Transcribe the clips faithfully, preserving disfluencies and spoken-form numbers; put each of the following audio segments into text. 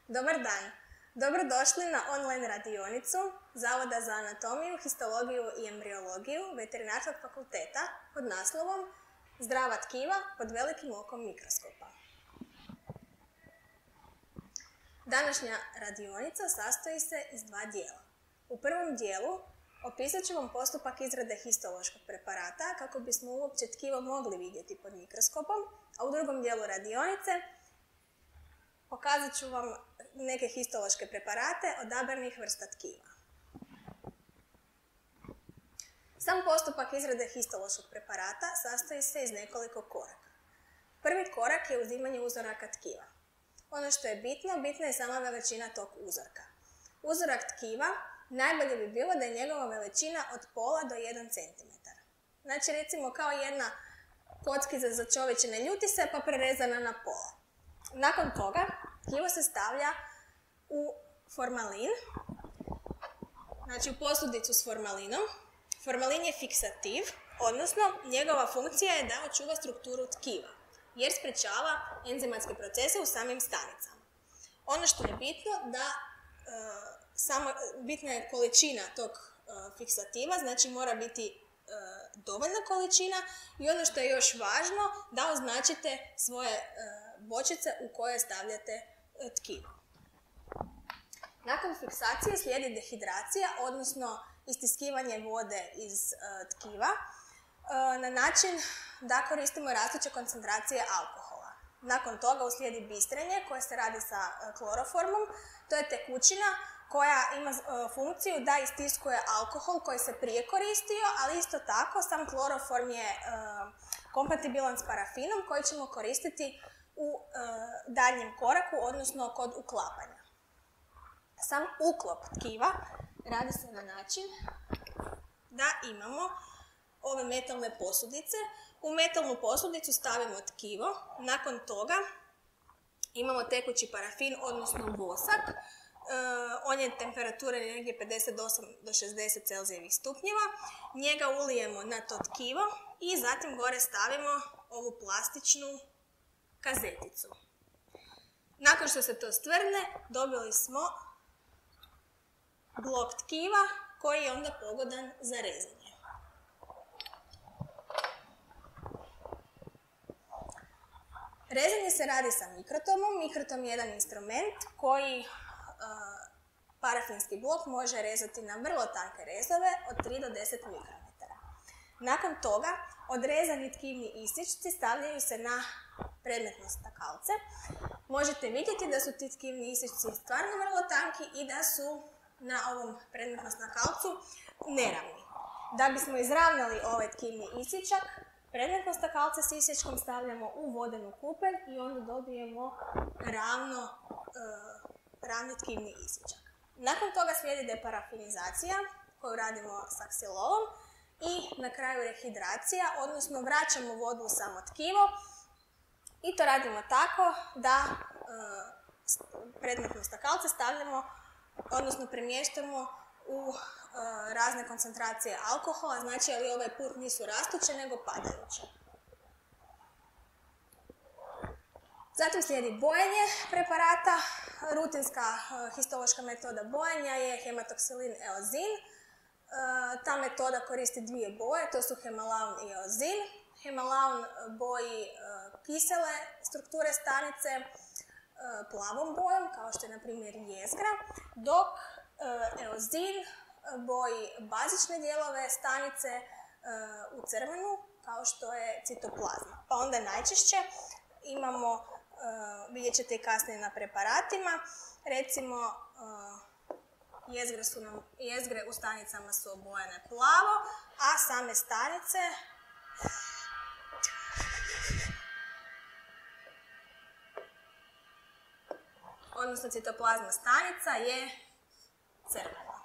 Dobar dan! Dobrodošli na online radionicu Zavoda za anatomiju, histologiju i embriologiju Veterinarskog fakulteta pod naslovom Zdrava tkiva pod velikim okom mikroskopa. Današnja radionica sastoji se iz dva dijela. U prvom dijelu opisat ću vam postupak izrade histološkog preparata kako bismo uopće tkivo mogli vidjeti pod mikroskopom, a u drugom dijelu radionice pokazat ću vam neke histološke preparate odabranih vrsta tkiva. Sam postupak izrade histološkog preparata sastoji se iz nekoliko koraka. Prvi korak je uzimanje uzoraka tkiva. Ono što je bitno, bitna je sama veličina tog uzorka. Uzorak tkiva najbolje bi bilo da je njegova veličina od pola do jedan centimetar. Znači recimo kao jedna kockica za čovječe ne ljuti se pa prerezana na pola. Nakon toga tkivo se stavlja u formalin, znači u posudicu s formalinom. Formalin je fiksativ, odnosno njegova funkcija je da očuva strukturu tkiva, jer sprečava enzimatske procese u samim stanicama. Ono što je bitno da e, samo, bitna je količina tog e, fiksativa, znači mora biti e, dovoljna količina i ono što je još važno, da označite svoje e, bočice u koje stavljate e, tkivo. Nakon fiksacije slijedi dehidracija, odnosno istiskivanje vode iz e, tkiva e, na način da koristimo rastuće koncentracije alkohola. Nakon toga uslijedi bistrenje koje se radi sa e, kloroformom. To je tekućina koja ima e, funkciju da istiskuje alkohol koji se prije koristio, ali isto tako sam kloroform je e, kompatibilan s parafinom koji ćemo koristiti u e, daljnjem koraku, odnosno kod uklapanja. Sam uklop tkiva radi se na način da imamo ove metalne posudice. U metalnu posudicu stavimo tkivo, nakon toga imamo tekući parafin, odnosno vosak. E, on je temperature negdje pedeset osam do šezdeset celzijevih stupnjeva. Njega ulijemo na to tkivo i zatim gore stavimo ovu plastičnu kazeticu. Nakon što se to stvrdne, dobili smo blok tkiva koji je onda pogodan za rezanje. Rezanje se radi sa mikrotomom. Mikrotom je jedan instrument koji uh, parafinski blok može rezati na vrlo tanke rezove od tri do deset mikrometara. Nakon toga odrezani tkivni isječci stavljaju se na predmetno stakalce. Možete vidjeti da su ti tkivni isječci stvarno vrlo tanki i da su na ovom predmetnom stakalcu neravni. Da bismo izravnali ovaj tkivni isječak, predmetno stakalce s isječkom stavljamo u vodenu kupelj i onda dobijemo ravno, e, ravni tkivni isječak. Nakon toga slijedi deparafinizacija koju radimo s aksilolom i na kraju rehidracija, odnosno vraćamo vodu u samo tkivo i to radimo tako da e, predmetno stakalce stavljamo, odnosno premještamo u e, razne koncentracije alkohola, znači ali ovaj put nisu rastuće nego padajuće. Zatim slijedi bojanje preparata. Rutinska e, histološka metoda bojanja je hematoksilin eozin. E, ta metoda koristi dvije boje, to su hemalaun i eozin. Hemalaun boji e, kisele strukture stanice e, plavom bojom, kao što je na primjer jezgra, dok e, eozin boji bazične dijelove stanice e, u crvenu, kao što je citoplazma. Pa onda najčešće imamo, e, vidjet ćete i kasnije na preparatima, recimo e, jezgre, su nam, jezgre u stanicama su obojene plavo, a same stanice odnosno citoplazma stanica je crvena.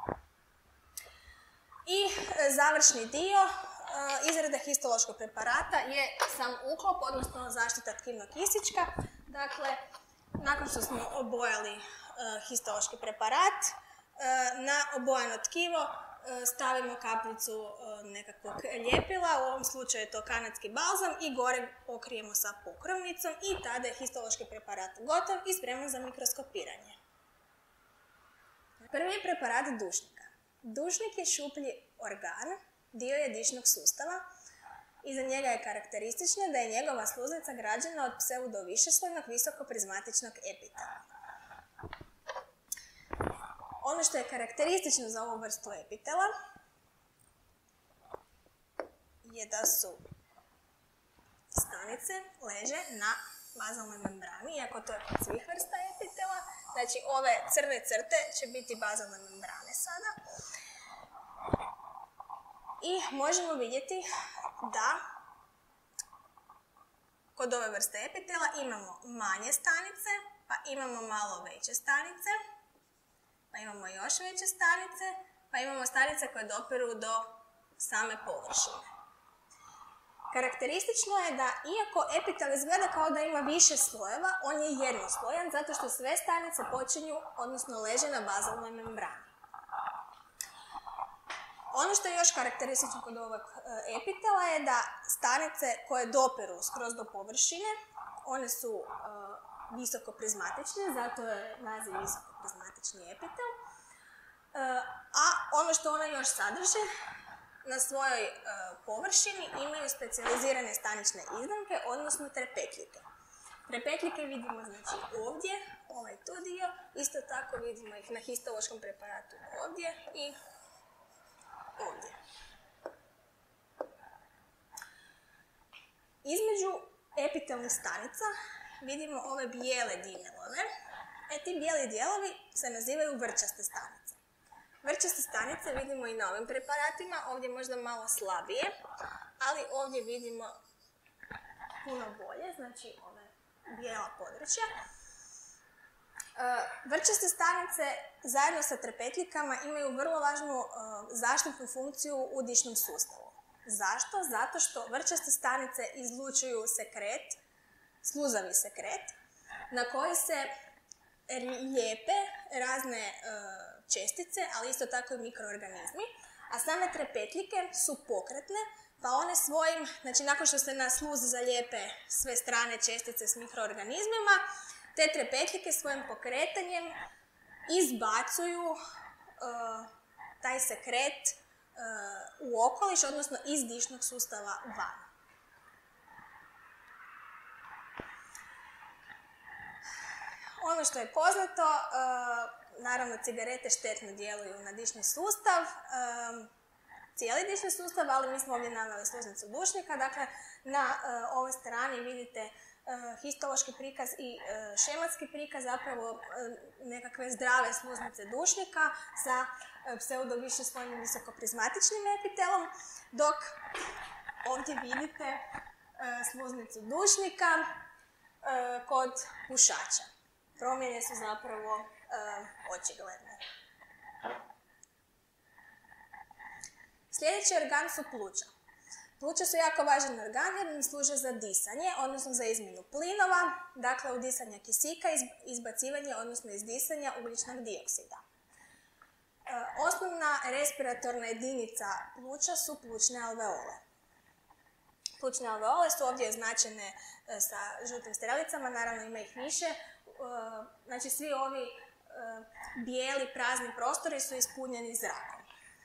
I završni dio e, izrade histološkog preparata je sam uklop, odnosno zaštita tkivnog isječka. Dakle, nakon što smo obojali e, histološki preparat, e, na obojano tkivo stavimo kapljicu nekakvog ljepila, u ovom slučaju je to kanadski balzam, i gore pokrijemo sa pokrovnicom i tada je histološki preparat gotov i spreman za mikroskopiranje. Prvi je preparat dušnika. Dušnik je šuplji organ, dio je dišnog sustava. Iza njega je karakteristično da je njegova sluznica građena od pseudovišeslojnog visokoprizmatičnog epitela. Ono što je karakteristično za ovu vrstu epitela je da su stanice leže na bazalnoj membrani, iako to je kod svih vrsta epitela. Znači ove crne crte će biti bazalne membrane sada. I možemo vidjeti da kod ove vrste epitela imamo manje stanice, pa imamo malo veće stanice, pa imamo još veće stanice, pa imamo stanice koje dopiru do same površine. Karakteristično je da, iako epitel izgleda kao da ima više slojeva, on je jednoslojan zato što sve stanice počinju, odnosno leže na bazalnoj membrani. Ono što je još karakteristično kod ovog epitela je da stanice koje dopiru skroz do površine, one su uh, visokoprizmatične, zato je naziv visokoprizmatični epitel. Uh, a ono što ona još sadrže, na svojoj uh, površini imaju specijalizirane stanične iznamke, odnosno trepetljike. Trepetljike vidimo znači ovdje, ovaj tu dio, isto tako vidimo ih na histološkom preparatu ovdje i ovdje. Između epitelnih stanica vidimo ove bijele dijelove. E, ti bijeli dijelovi se nazivaju vrčaste stanice. Vrčaste stanice vidimo i na ovim preparatima, ovdje možda malo slabije, ali ovdje vidimo puno bolje, znači ove bijela područja. Vrčaste stanice zajedno sa trepetljikama imaju vrlo važnu zaštitnu funkciju u dišnom sustavu. Zašto? Zato što vrčaste stanice izlučuju sekret, sluzavi sekret, na koji se lijepe razne čestice, ali isto tako i mikroorganizmi, a same trepetljike su pokretne, pa one svojim, znači nakon što se na sluz zalijepe sve strane čestice s mikroorganizmima, te trepetljike svojim pokretanjem izbacuju uh, taj sekret uh, u okoliš, odnosno iz dišnog sustava van. Ono što je poznato, uh, naravno cigarete štetno djeluju na dišni sustav, uh, cijeli dišni sustav, ali mi smo ovdje naveli sluznicu dušnika. Dakle, na uh, ovoj strani vidite uh, histološki prikaz i uh, šematski prikaz, zapravo uh, nekakve zdrave sluznice dušnika sa uh, pseudovišeslojnim visokoprizmatičnim epitelom, dok ovdje vidite uh, sluznicu dušnika uh, kod pušača. Promjene su zapravo uh, očigledne. Sljedeći organ su pluća. Pluća su jako važan organ jer nam služe za disanje, odnosno za izmjenu plinova, dakle udisanje kisika, izbacivanje, odnosno izdisanja ugljičnog dioksida. E, osnovna respiratorna jedinica pluća su plućne alveole. Plućne alveole su ovdje označene e, sa žutim strelicama, naravno ima ih više. E, znači svi ovi e, bijeli prazni prostori su ispunjeni zrakom.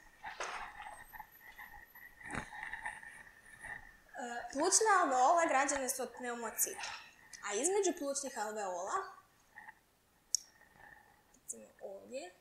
Plućne alveole građene su od pneumocita, a između plućnih alveola, recimo ovdje,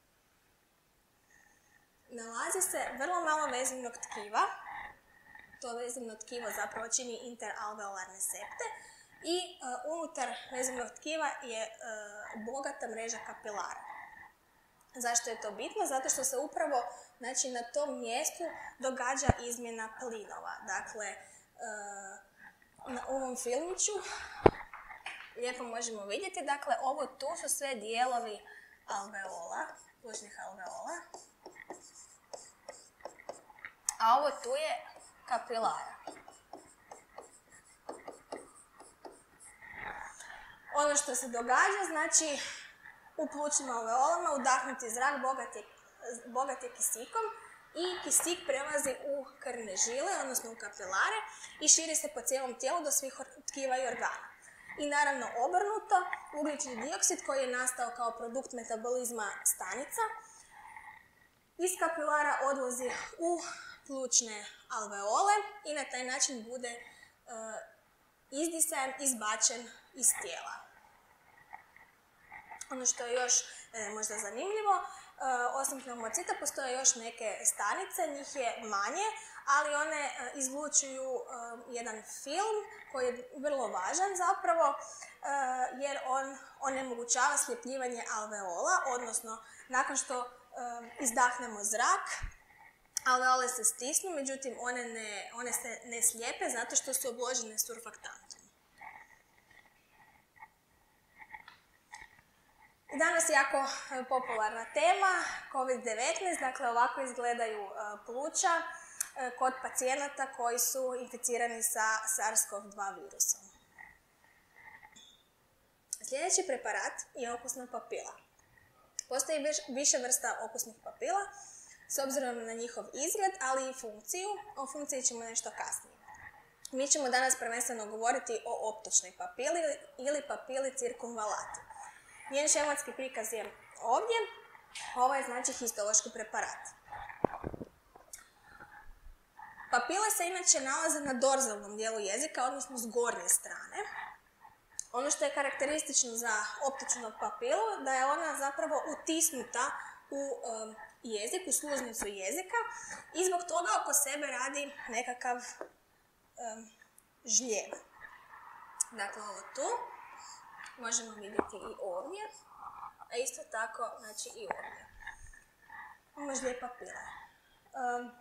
nalazi se vrlo malo vezivnog tkiva. To vezivno tkivo zapravo čini interalveolarne septe i uh, unutar vezivnog tkiva je uh, bogata mreža kapilara. Zašto je to bitno? Zato što se upravo, znači, na tom mjestu događa izmjena plinova. Dakle, na ovom filmiću lijepo možemo vidjeti, dakle, ovo tu su sve dijelovi alveola, plućnih alveola, a ovo tu je kapilara. Ono što se događa, znači, u plućnim alveolama udahnuti zrak bogat je, bogat je kisikom, i kisik prelazi u krvne žile, odnosno u kapilare i širi se po cijelom tijelu do svih tkiva i organa. I naravno obrnuto, ugljični dioksid koji je nastao kao produkt metabolizma stanica iz kapilara odlazi u plućne alveole i na taj način bude e, izdisan, izbačen iz tijela. Ono što je još e, možda zanimljivo, e, osim pneumocita postoje još neke stanice, njih je manje, ali one e, izlučuju e, jedan film koji je vrlo važan zapravo, e, jer on onemogućava sljepljivanje alveola, odnosno nakon što e, izdahnemo zrak, alveole se stisnu, međutim one, ne, one se ne slijepe zato što su obložene surfaktantom. Danas je jako popularna tema, kovid devetnaest, dakle ovako izgledaju pluća kod pacijenata koji su inficirani sa SARS-CoV dva virusom. Sljedeći preparat je okusna papila. Postoji više vrsta okusnih papila, s obzirom na njihov izgled, ali i funkciju. O funkciji ćemo nešto kasnije. Mi ćemo danas prvenstveno govoriti o optočnoj papili ili papili cirkumvalati. Njen šematski prikaz je ovdje. Ovo je znači histološki preparat. Papile se inače nalaze na dorzalnom dijelu jezika, odnosno s gornje strane. Ono što je karakteristično za optočnu papilu, da je ona zapravo utisnuta u um, jezik, u sluznicu jezika i zbog toga oko sebe radi nekakav um, žljev. Dakle, ovo tu možemo vidjeti i ovdje, a isto tako znači i ovdje. Imamo žljev papile. Um,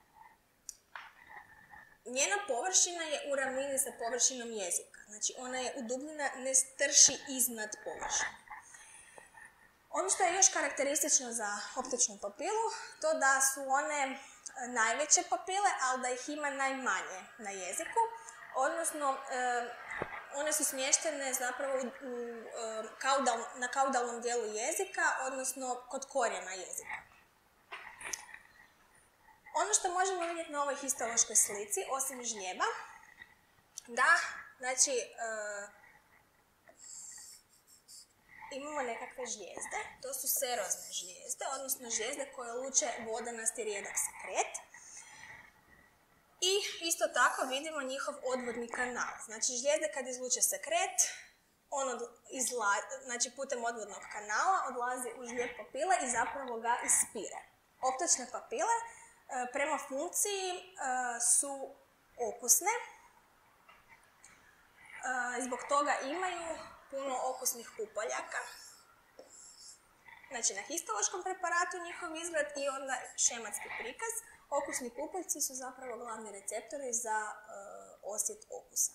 njena površina je u ravnini sa površinom jezika. Znači, ona je udubljena, ne strši iznad površine. Ono što je još karakteristično za optočnu papilu, to da su one najveće papile, ali da ih ima najmanje na jeziku, odnosno e, one su smještene zapravo u, e, kaudal, na kaudalnom dijelu jezika, odnosno kod korijena jezika. Ono što možemo vidjeti na ovoj histološkoj slici, osim žljeba, da, znači, e, imamo nekakve žlijezde, to su serozne žlijezde, odnosno žlijezde koje luče vodanasti rijedak sekret. I isto tako vidimo njihov odvodni kanal. Znači žlijezde kad izluče sekret, on izla, znači putem odvodnog kanala odlazi u žlijeb papile i zapravo ga ispire. Optočne papile e, prema funkciji e, su okusne, e, zbog toga imaju puno okusnih pupoljaka. Znači na histološkom preparatu njihov izgled i onda šematski prikaz. Okusni pupoljci su zapravo glavni receptori za uh, osjet okusa.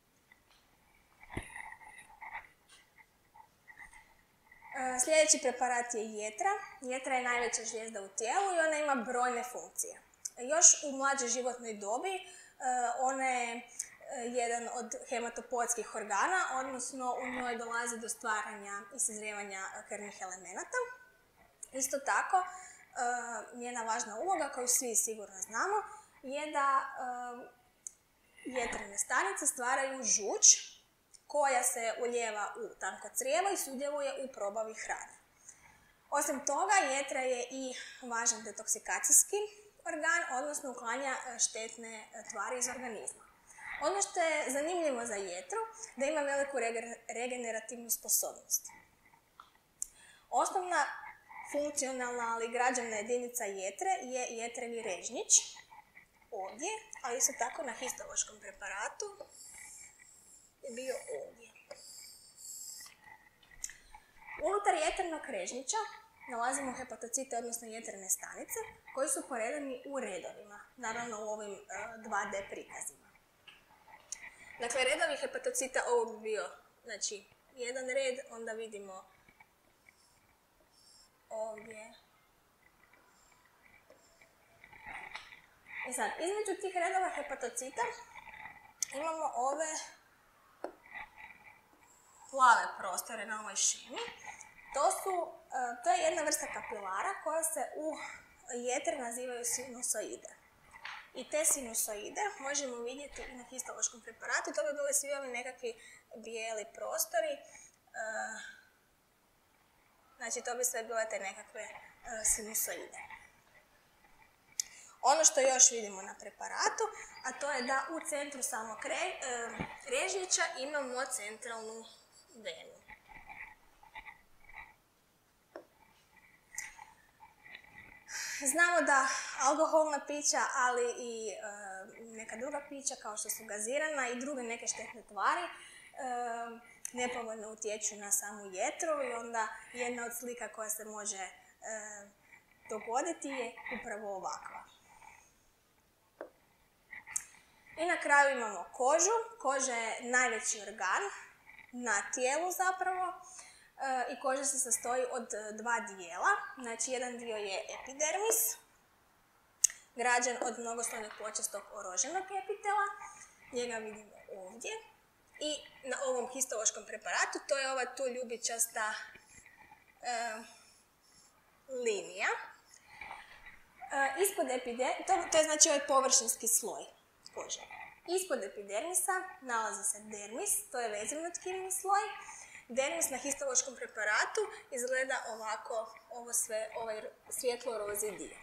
Uh, sljedeći preparat je jetra. Jetra je najveća žlijezda u tijelu i ona ima brojne funkcije. Još u mlađoj životnoj dobi uh, ona je jedan od hematopoetskih organa, odnosno u njoj dolazi do stvaranja i sazrijevanja krvnih elemenata. Isto tako, njena važna uloga, koju svi sigurno znamo, je da jetrene stanice stvaraju žuč koja se ulijeva u tanko crijevo i sudjeluje u probavi hrane. Osim toga, jetra je i važan detoksikacijski organ, odnosno uklanja štetne tvari iz organizma. Ono što je zanimljivo za jetru, da ima veliku regenerativnu sposobnost. Osnovna funkcionalna, ali građevna jedinica jetre je jetreni režnjić, ovdje, ali isto tako na histološkom preparatu je bio ovdje. Unutar jetrenog režnjića nalazimo hepatocite, odnosno jetrene stanice, koji su poredani u redovima, naravno u ovim dva D prikazima. Dakle, redovi hepatocita, ovo bi bio, znači, jedan red, onda vidimo ovdje. I sad, između tih redova hepatocita imamo ove plave prostore na ovoj šemi. To, su, to je jedna vrsta kapilara koja se u jetre nazivaju sinusoide. I te sinusoide možemo vidjeti i na histološkom preparatu. To bi bili svi ovi nekakvi bijeli prostori. Znači, to bi sve bile te nekakve sinusoide. Ono što još vidimo na preparatu, a to je da u centru samog režnjića imamo centralnu venu. Znamo da alkoholna pića, ali i e, neka druga pića kao što su gazirana i druge neke štetne tvari e, nepovoljno utječu na samu jetru i onda jedna od slika koja se može e, dogoditi je upravo ovakva. I na kraju imamo kožu. Koža je najveći organ na tijelu zapravo. I koža se sastoji od dva dijela. Znači, jedan dio je epidermis, građen od mnogoslojnog pločastog oroženog epitela. Njega vidimo ovdje. I na ovom histološkom preparatu, to je ova tu ljubičasta e, linija. E, ispod epidermisa, to, to je znači ovaj površinski sloj kože. Ispod epidermisa nalazi se dermis, to je vezivno-tkivni sloj. Dermis na histološkom preparatu izgleda ovako, ovo sve, ovaj svjetlo-rozi dio.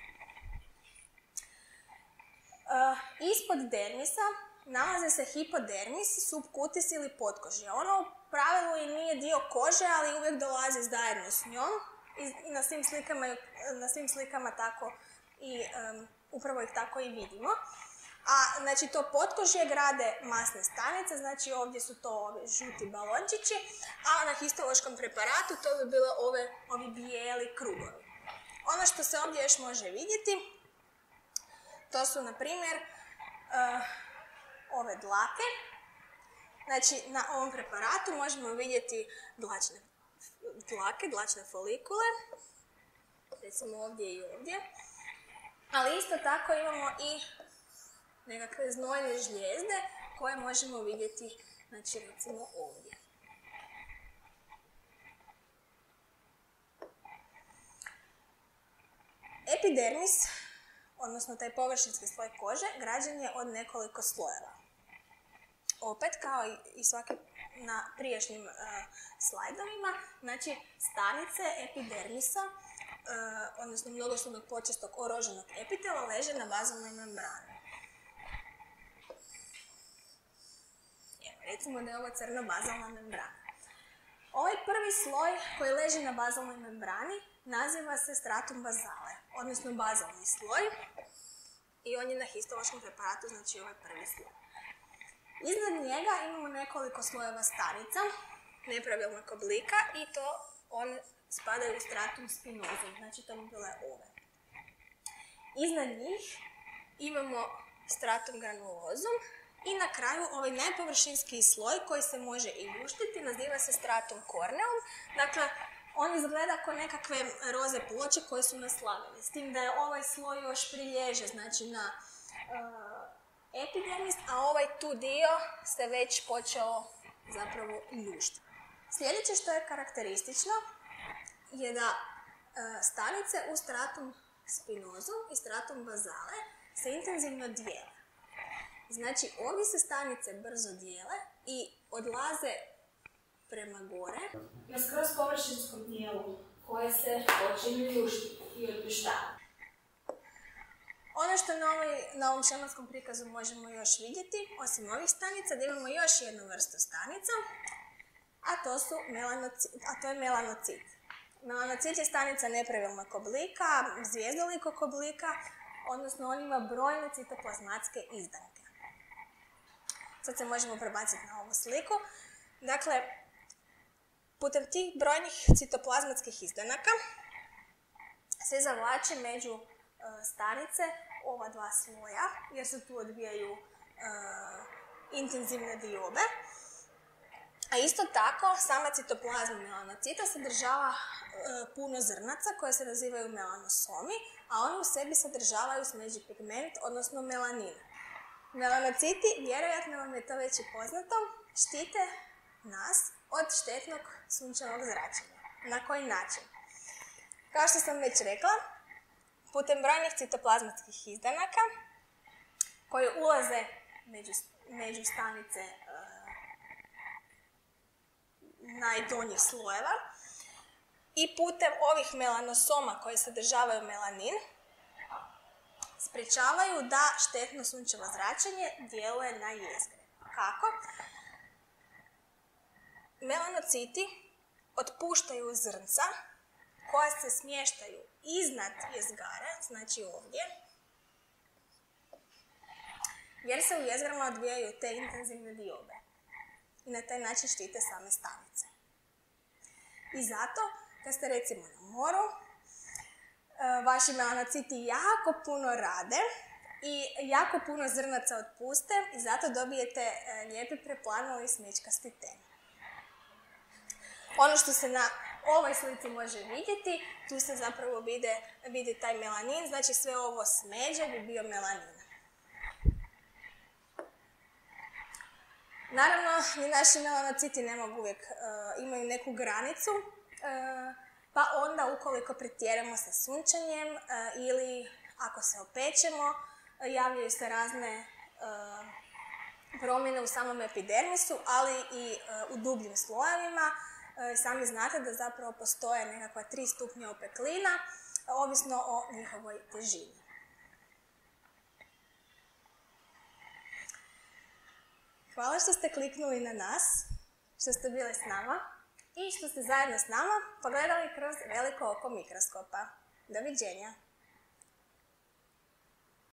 Uh, ispod dermisa nalaze se hipodermis, subkutis ili potkožje. Ono u pravilu i nije dio kože, ali uvijek dolazi zajedno s njom. I, i na svim slikama, na svim slikama tako i um, upravo ih tako i vidimo. A znači to potkožje grade masne stanice, znači ovdje su to ove žuti balončići, a na histološkom preparatu to bi bilo ove, ovi bijeli krugovi. Ono što se ovdje još može vidjeti, to su na primjer uh, ove dlake. Znači na ovom preparatu možemo vidjeti dlačne dlake, dlačne folikule, recimo ovdje i ovdje, ali isto tako imamo i nekakve znojne žlijezde koje možemo vidjeti, znači recimo ovdje. Epidermis, odnosno taj površinski sloj kože, građen je od nekoliko slojeva. Opet, kao i svaki na prijašnjim uh, slajdovima, znači stanice epidermisa, uh, odnosno mnogoslojnog pločastog oroženog epitela, leže na bazalnoj membrani. Recimo da je ovo crno bazalna membrana. Ovaj prvi sloj koji leži na bazalnoj membrani naziva se stratum bazale, odnosno bazalni sloj, i on je na histološkom preparatu, znači ovaj prvi sloj. Iznad njega imamo nekoliko slojeva stanica nepravilnog oblika i to one spadaju u stratum spinosum, znači to bi bile ove. Iznad njih imamo stratum granulozum. I na kraju ovaj najpovršinski sloj koji se može i ljuštiti naziva se stratum corneum. Dakle, on izgleda kao nekakve roze ploče koje su naslavljene. S tim da je ovaj sloj još prilježe, znači na uh, epidermis, a ovaj tu dio se već počeo zapravo ljuštiti. Sljedeće što je karakteristično je da uh, stanice u stratum spinosum i stratum bazale se intenzivno dijele. Znači, ovdje se stanice brzo dijele i odlaze prema gore na skroz površinskom dijelu koje se počinju ljuštiti i otpuštavati. Ono što na, ovoj, na ovom šematskom prikazu možemo još vidjeti, osim ovih stanica, da imamo još jednu vrstu stanica, a to, su melanocit, a to je melanocit. Melanocit je stanica nepravilnog oblika, zvijezdolikog oblika, odnosno on ima brojne citoplazmatske izdanke. Sad se možemo prebaciti na ovu sliku. Dakle, putem tih brojnih citoplazmatskih izdanaka se zavlače među uh, stanice ova dva sloja, jer se tu odvijaju uh, intenzivne diobe. A isto tako, sama citoplazma melanocita sadržava uh, puno zrnaca koje se nazivaju melanosomi, a oni u sebi sadržavaju smeđi pigment, odnosno melanin. Melanociti, vjerojatno vam je to već i poznato, štite nas od štetnog sunčevog zračenja. Na koji način? Kao što sam već rekla, putem brojnih citoplazmatskih izdanaka koji ulaze među, među stanice e, najdonjih slojeva i putem ovih melanosoma koji sadržavaju melanin sprječavaju da štetno sunčevo zračenje djeluje na jezgre. Kako? Melanociti otpuštaju zrnca koja se smještaju iznad jezgara, znači ovdje, jer se u jezgrama odvijaju te intenzivne diobe i na taj način štite same stanice. I zato, kad ste recimo na moru, vaši melanociti jako puno rade i jako puno zrnaca otpuste i zato dobijete lijepi preplanuli smećkasti ten. Ono što se na ovoj slici može vidjeti, tu se zapravo vide, vidi taj melanin, znači sve ovo smeđe bi bio melanin. Naravno, ni naši melanociti ne mogu uvijek, uh, imaju neku granicu, uh, pa onda ukoliko pretjeramo sa sunčanjem uh, ili ako se opečemo, uh, javljaju se razne uh, promjene u samom epidermisu, ali i uh, u dubljim slojevima. Uh, sami znate da zapravo postoje nekakva tri stupnja opeklina, uh, ovisno o njihovoj težini. Hvala što ste kliknuli na nas, što ste bili s nama i što ste zajedno s nama pogledali kroz veliko oko mikroskopa. Doviđenja!